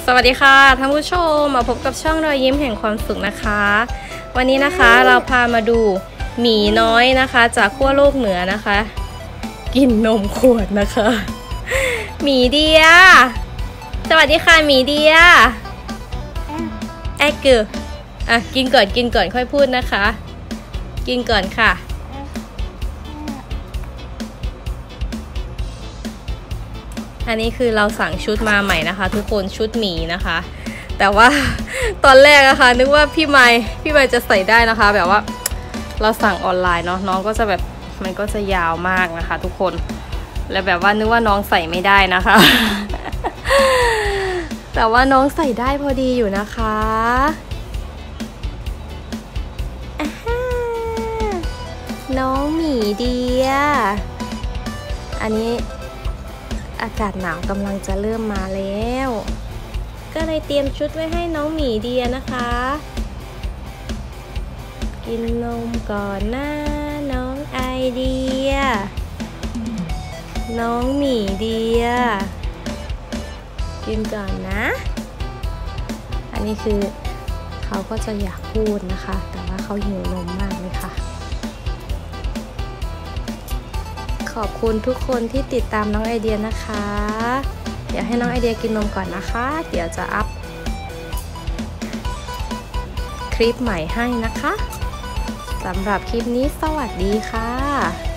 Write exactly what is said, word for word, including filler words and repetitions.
สวัสดีค่ะท่านผู้ชมมาพบกับช่องรอยยิ้มแห่งความสุขนะคะวันนี้นะคะเราพามาดูหมีน้อยนะคะจากขั้วโลกเหนือนะคะกินนมขวดนะคะหมีเดียสวัสดีค่ะหมีเดียแอคเกอร์อ่ะกินก่อนกินก่อนค่อยพูดนะคะกินก่อนค่ะอันนี้คือเราสั่งชุดมาใหม่นะคะทุกคนชุดหมีนะคะแต่ว่าตอนแรกอะค่ะนึกว่าพี่ไมค์พี่ไมค์จะใส่ได้นะคะแบบว่าเราสั่งออนไลน์เนาะน้องก็จะแบบมันก็จะยาวมากนะคะทุกคนแล้วแบบว่านึกว่าน้องใส่ไม่ได้นะคะ แต่ว่าน้องใส่ได้พอดีอยู่นะคะน้องหมีเดียอันนี้อากาศหนาวกำลังจะเริ่มมาแล้วก็เลยเตรียมชุดไว้ให้น้องหมีเดียนะคะกินนมก่อนนะน้องไอเดียน้องหมีเดียกินก่อนนะอันนี้คือเขาก็จะอยากพูดนะคะแต่ว่าเขาหิวนมมากเลยค่ะขอบคุณทุกคนที่ติดตามน้องไอเดียนะคะเดี๋ยวให้น้องไอเดียกินนมก่อนนะคะเดี๋ยวจะอัพคลิปใหม่ให้นะคะสำหรับคลิปนี้สวัสดีค่ะ